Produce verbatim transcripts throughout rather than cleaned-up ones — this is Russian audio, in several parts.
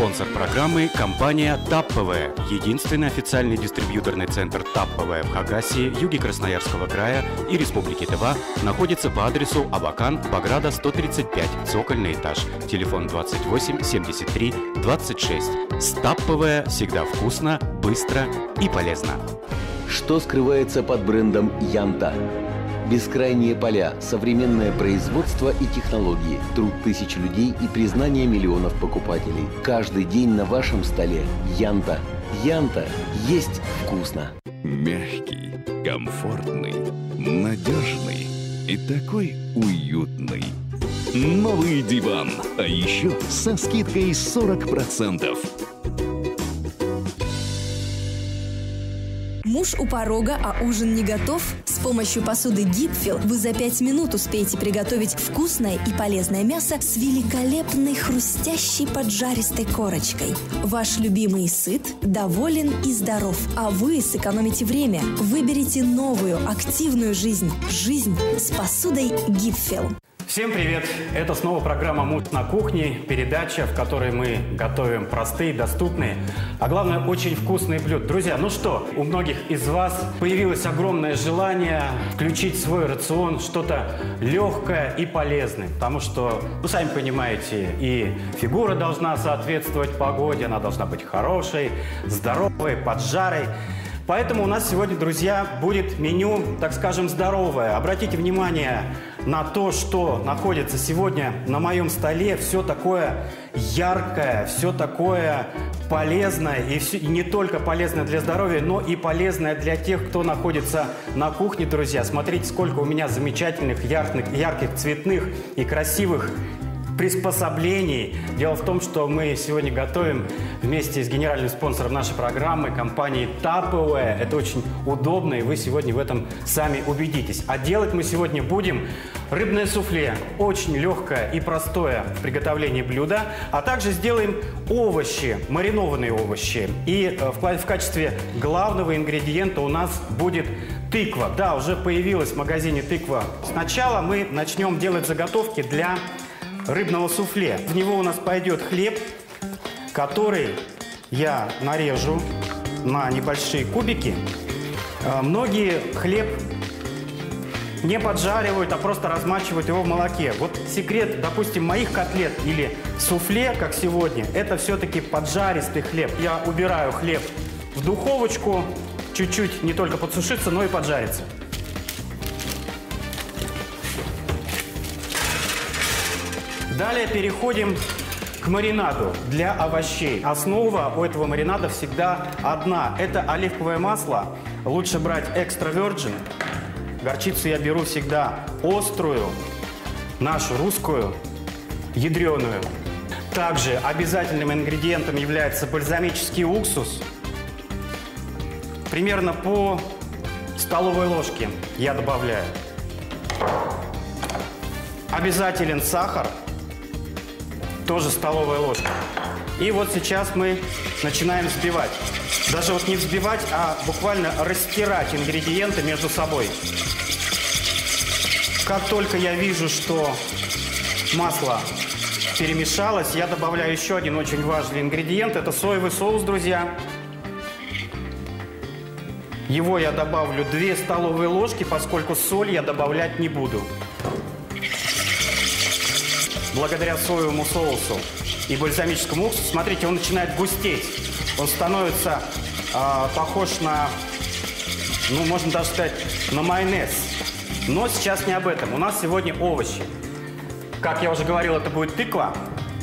Спонсор программы – компания ТАП-ПВ. Единственный официальный дистрибьюторный центр ТАП-ПВ в Хакасии, юге Красноярского края и Республики Тыва находится по адресу Абакан, Баграта, сто тридцать пять, цокольный этаж. Телефон двадцать восемь семьдесят три двадцать шесть. С ТАП-ПВ всегда вкусно, быстро и полезно. Что скрывается под брендом Янта? Бескрайние поля, современное производство и технологии, труд тысяч людей и признание миллионов покупателей. Каждый день на вашем столе Янта. Янта есть вкусно. Мягкий, комфортный, надежный и такой уютный. Новый диван, а еще со скидкой сорок процентов. Муж у порога, а ужин не готов? С помощью посуды Гипфил вы за пять минут успеете приготовить вкусное и полезное мясо с великолепной хрустящей поджаристой корочкой. Ваш любимый сыт, доволен и здоров, а вы сэкономите время. Выберите новую, активную жизнь. Жизнь с посудой Гипфил. Всем привет! Это снова программа «Муж на кухне», передача, в которой мы готовим простые, доступные, а главное, очень вкусные блюда. Друзья, ну что, у многих из вас появилось огромное желание включить в свой рацион что-то легкое и полезное, потому что, вы сами понимаете, и фигура должна соответствовать погоде, она должна быть хорошей, здоровой, поджарой. Поэтому у нас сегодня, друзья, будет меню, так скажем, здоровое. Обратите внимание на то, что находится сегодня на моем столе. Все такое яркое, все такое полезное. И, все, и не только полезное для здоровья, но и полезное для тех, кто находится на кухне, друзья. Смотрите, сколько у меня замечательных, ярких, ярких цветных и красивых приспособлений. Дело в том, что мы сегодня готовим вместе с генеральным спонсором нашей программы, компанией ТАП-ПВ. Это очень удобно, и вы сегодня в этом сами убедитесь. А делать мы сегодня будем рыбное суфле. Очень легкое и простое в приготовлении блюда. А также сделаем овощи, маринованные овощи. И в качестве главного ингредиента у нас будет тыква. Да, уже появилась в магазине тыква. Сначала мы начнем делать заготовки для рыбного суфле. В него у нас пойдет хлеб, который я нарежу на небольшие кубики. Многие хлеб не поджаривают, а просто размачивают его в молоке. Вот секрет, допустим, моих котлет или суфле, как сегодня, это все-таки поджаристый хлеб. Я убираю хлеб в духовочку, чуть-чуть не только подсушиться, но и поджариться. Далее переходим к маринаду для овощей. Основа у этого маринада всегда одна. Это оливковое масло. Лучше брать экстра virgin. Горчицу я беру всегда острую, нашу русскую, ядреную. Также обязательным ингредиентом является бальзамический уксус. Примерно по столовой ложке я добавляю. Обязателен сахар. Тоже столовая ложка. И вот сейчас мы начинаем взбивать. Даже вот не взбивать, а буквально растирать ингредиенты между собой. Как только я вижу, что масло перемешалось, я добавляю еще один очень важный ингредиент. Это соевый соус, друзья. Его я добавлю две столовые ложки, поскольку соль я добавлять не буду. Благодаря соевому соусу и бальзамическому уксусу, смотрите, он начинает густеть. Он становится э, похож на, ну, можно даже сказать, на майонез. Но сейчас не об этом. У нас сегодня овощи. Как я уже говорил, это будет тыква.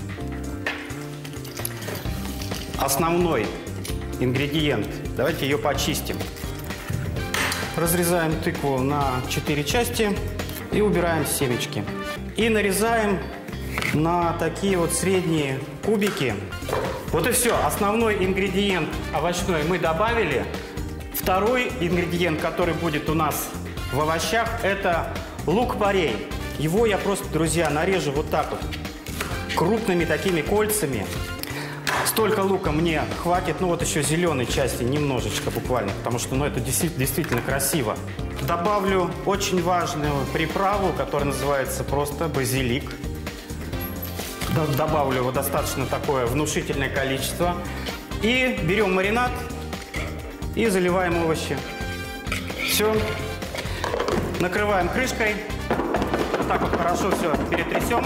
Основной ингредиент. Давайте ее почистим. Разрезаем тыкву на четыре части и убираем семечки. И нарезаем на такие вот средние кубики. Вот и все. Основной ингредиент овощной мы добавили. Второй ингредиент, который будет у нас в овощах, это лук-порей. Его я просто, друзья, нарежу вот так вот крупными такими кольцами. Столько лука мне хватит. Ну вот еще зеленой части немножечко буквально, потому что ну, это действительно красиво. Добавлю очень важную приправу, которая называется просто базилик. добавлю его достаточно такое внушительное количество. И берем маринад и заливаем овощи. Все. Накрываем крышкой. Вот так вот хорошо все перетрясем.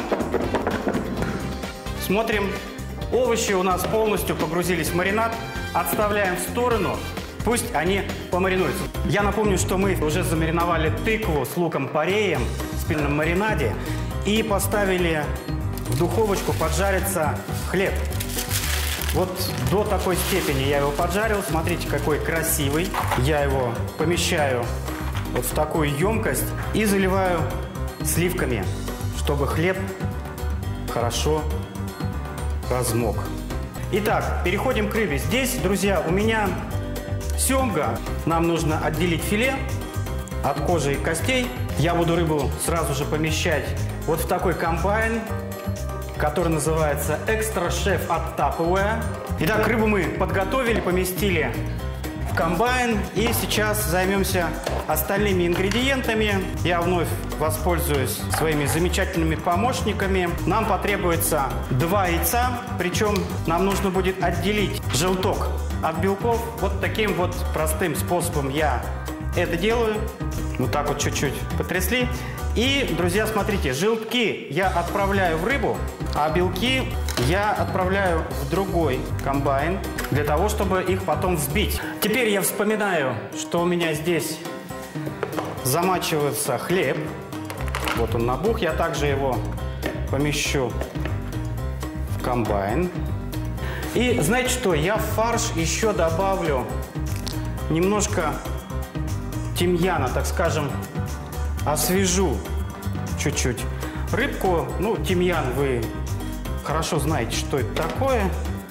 Смотрим. Овощи у нас полностью погрузились в маринад. Отставляем в сторону. Пусть они помаринуются. Я напомню, что мы уже замариновали тыкву с луком-пореем в спельном маринаде и поставили в духовочку поджариться хлеб. Вот до такой степени я его поджарил. Смотрите, какой красивый. Я его помещаю вот в такую емкость и заливаю сливками, чтобы хлеб хорошо размок. Итак, переходим к рыбе. Здесь, друзья, у меня семга. Нам нужно отделить филе от кожи и костей. Я буду рыбу сразу же помещать вот в такой комбайн, который называется Extra Chef от Tupperware. Итак, рыбу мы подготовили, поместили в комбайн. И сейчас займемся остальными ингредиентами. Я вновь воспользуюсь своими замечательными помощниками. Нам потребуется два яйца. Причем нам нужно будет отделить желток от белков. Вот таким вот простым способом я это делаю. Вот так вот чуть-чуть потрясли. И, друзья, смотрите, желтки я отправляю в рыбу, а белки я отправляю в другой комбайн для того, чтобы их потом взбить. Теперь я вспоминаю, что у меня здесь замачивается хлеб. Вот он набух. Я также его помещу в комбайн. И знаете что? Я в фарш еще добавлю немножко тимьяна, так скажем, освежу чуть-чуть рыбку. Ну, тимьян вы хорошо знаете, что это такое.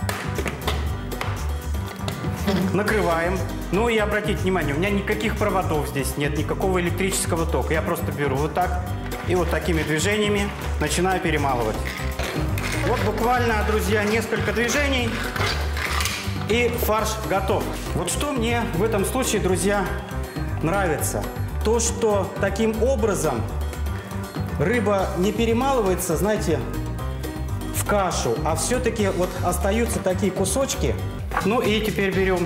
Накрываем. Ну и обратите внимание, у меня никаких проводов здесь нет, никакого электрического тока. Я просто беру вот так и вот такими движениями начинаю перемалывать. Вот буквально, друзья, несколько движений, и фарш готов. Вот что мне в этом случае, друзья, нравится. То, что таким образом рыба не перемалывается, знаете, в кашу, а все-таки вот остаются такие кусочки. Ну и теперь берем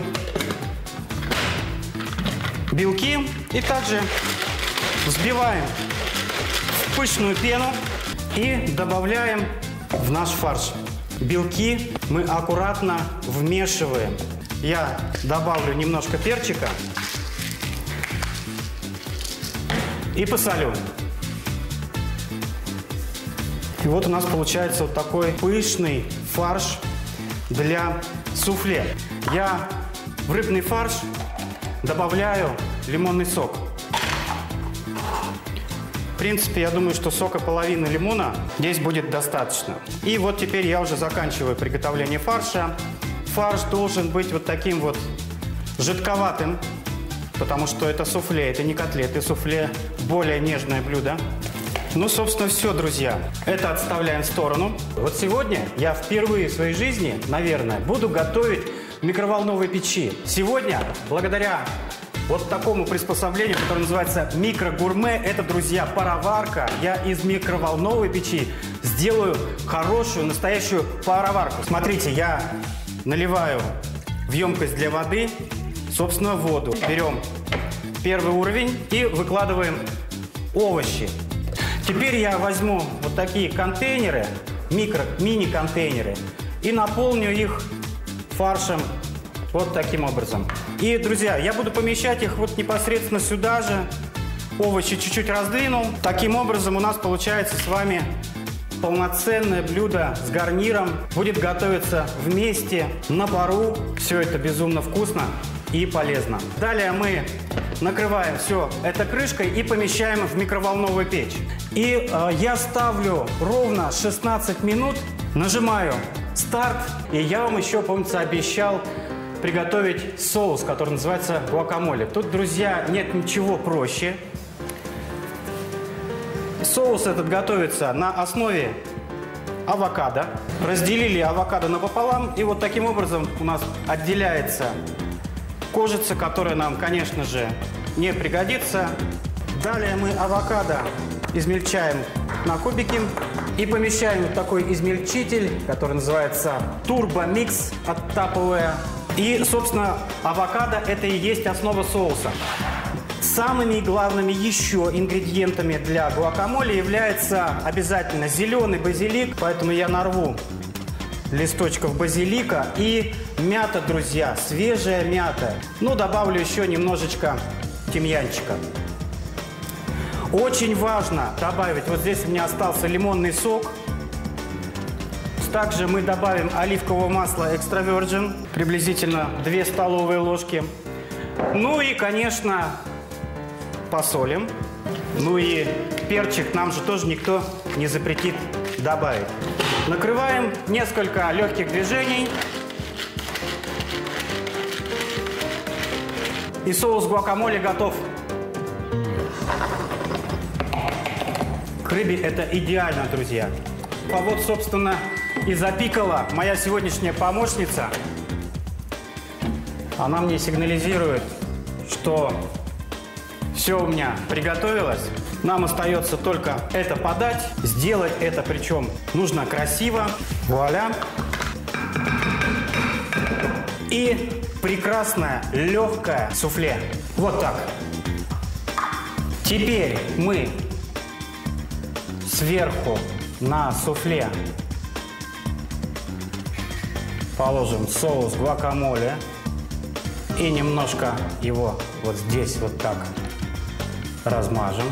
белки и также взбиваем в пышную пену и добавляем в наш фарш. Белки мы аккуратно вмешиваем. Я добавлю немножко перчика и посолю. И вот у нас получается вот такой пышный фарш для суфле. Я в рыбный фарш добавляю лимонный сок. В принципе, я думаю, что сока половины лимона здесь будет достаточно. И вот теперь я уже заканчиваю приготовление фарша. Фарш должен быть вот таким вот жидковатым, потому что это суфле, это не котлеты. Суфле более нежное блюдо. Ну, собственно, все, друзья. Это отставляем в сторону. Вот сегодня я впервые в своей жизни, наверное, буду готовить в микроволновой печи. Сегодня, благодаря вот такому приспособлению, которое называется микрогурме, это, друзья, пароварка. Я из микроволновой печи сделаю хорошую, настоящую пароварку. Смотрите, я наливаю в емкость для воды, собственно, воду. Берем первый уровень и выкладываем овощи. Теперь я возьму вот такие контейнеры, микро, мини-контейнеры, и наполню их фаршем вот таким образом. И, друзья, я буду помещать их вот непосредственно сюда же. Овощи чуть-чуть раздвинул. Таким образом у нас получается с вами полноценное блюдо с гарниром. Будет готовиться вместе на пару. Все это безумно вкусно и полезно. Далее мы накрываем все это крышкой и помещаем в микроволновую печь. И э, я ставлю ровно шестнадцать минут, нажимаю старт. И я вам еще, помнится, обещал приготовить соус, который называется гуакамоле. Тут, друзья, нет ничего проще. Соус этот готовится на основе авокадо. Разделили авокадо напополам, и вот таким образом у нас отделяется кожица, которая нам, конечно же, не пригодится. Далее мы авокадо измельчаем на кубики И помещаем в такой измельчитель, который называется Turbo Mix от Tupperware. И, собственно, авокадо – это и есть основа соуса. Самыми главными еще ингредиентами для гуакамоле является обязательно зеленый базилик, поэтому я нарву листочков базилика и мята, друзья, свежая мята. Ну, добавлю еще немножечко тимьянчика. Очень важно добавить, вот здесь у меня остался лимонный сок. Также мы добавим оливковое масло Extra Virgin, приблизительно две столовые ложки. Ну и, конечно, посолим. Ну и перчик нам же тоже никто не запретит добавить. Накрываем, несколько легких движений. И соус гуакамоле готов. К рыбе это идеально, друзья. А вот, собственно, и запикала моя сегодняшняя помощница. Она мне сигнализирует, что все у меня приготовилось. Нам остается только это подать. Сделать это, причем, нужно красиво. Вуаля. И прекрасное, легкое суфле. Вот так. Теперь мы сверху на суфле положим соус гуакамоле и немножко его вот здесь вот так размажем.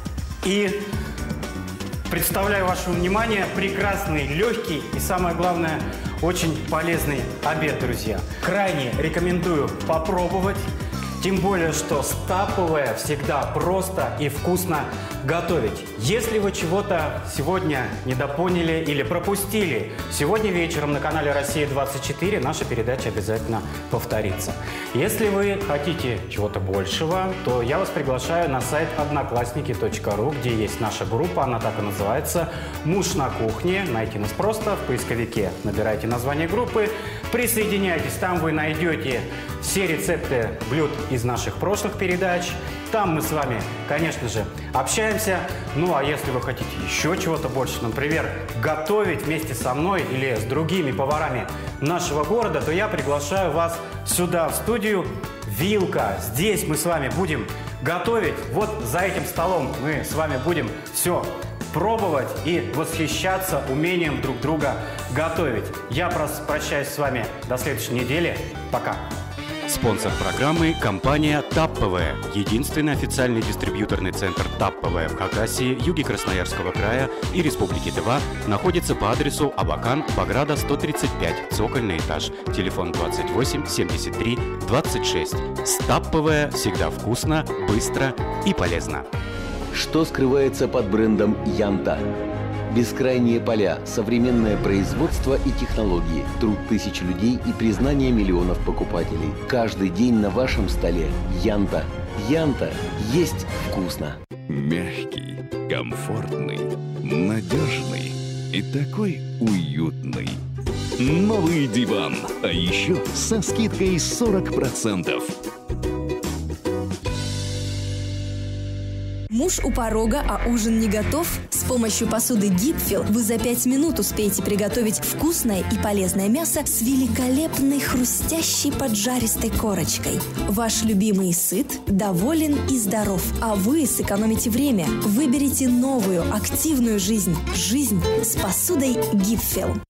И представляю вашему вниманию прекрасный, легкий и, самое главное, очень полезный обед, друзья. Крайне рекомендую попробовать. Тем более, что Tupperware всегда просто и вкусно готовить. Если вы чего-то сегодня недопоняли или пропустили, сегодня вечером на канале Россия двадцать четыре наша передача обязательно повторится. Если вы хотите чего-то большего, то я вас приглашаю на сайт одноклассники точка ру, где есть наша группа, она так и называется «Муж на кухне». Найти нас просто в поисковике. Набирайте название группы, присоединяйтесь, там вы найдете все рецепты блюд из наших прошлых передач. Там мы с вами, конечно же, общаемся. Ну, а если вы хотите еще чего-то больше, например, готовить вместе со мной или с другими поварами нашего города, то я приглашаю вас сюда, в студию «Вилка». Здесь мы с вами будем готовить. Вот за этим столом мы с вами будем все пробовать и восхищаться умением друг друга готовить. Я прощаюсь с вами до следующей недели. Пока. Спонсор программы – компания Tupperware, единственный официальный дистрибьюторный центр Tupperware в Хакасии, юге Красноярского края и Республики Тыва, находится по адресу Абакан, Баграда, сто тридцать пять, цокольный этаж, телефон двадцать восемь семьдесят три двадцать шесть. С Tupperware всегда вкусно, быстро и полезно. Что скрывается под брендом Янта? Бескрайние поля, современное производство и технологии, труд тысяч людей и признание миллионов покупателей. Каждый день на вашем столе Янта. Янта есть вкусно. Мягкий, комфортный, надежный и такой уютный. Новый диван, а еще со скидкой сорок процентов. Муж у порога, а ужин не готов? С помощью посуды Дипфил вы за пять минут успеете приготовить вкусное и полезное мясо с великолепной хрустящей поджаристой корочкой. Ваш любимый сыт, доволен и здоров, а вы сэкономите время. Выберите новую активную жизнь. Жизнь с посудой Дипфил.